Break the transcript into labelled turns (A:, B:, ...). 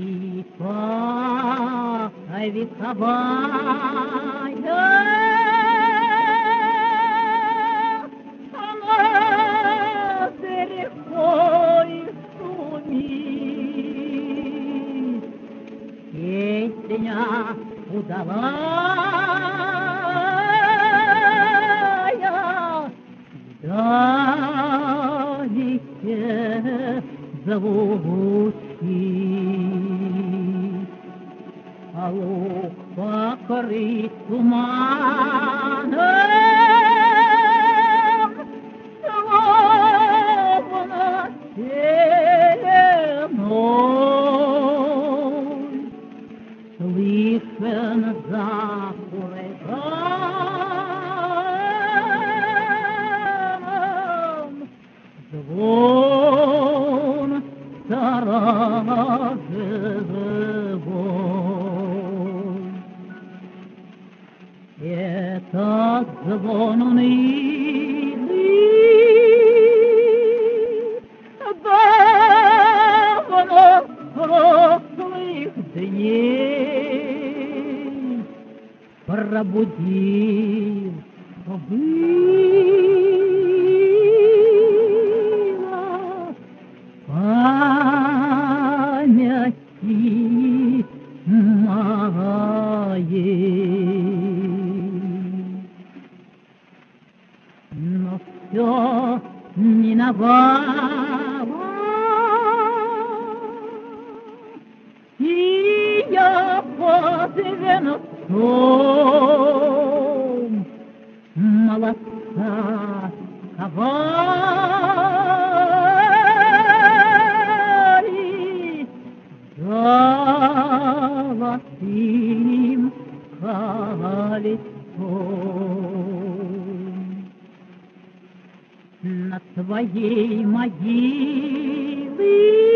A: липа вековая, она рекой шумит. Песня удалая, вдалеке звучит. А луг покрыт туманом, словно пеленой. Слышен за курганом звон сторожевой. Это звон унылый, давно прошлых дней, пробудил было памяти моей. Но все миновало, и я под венцом молодца ковали золотым кольцом. На твоей могиле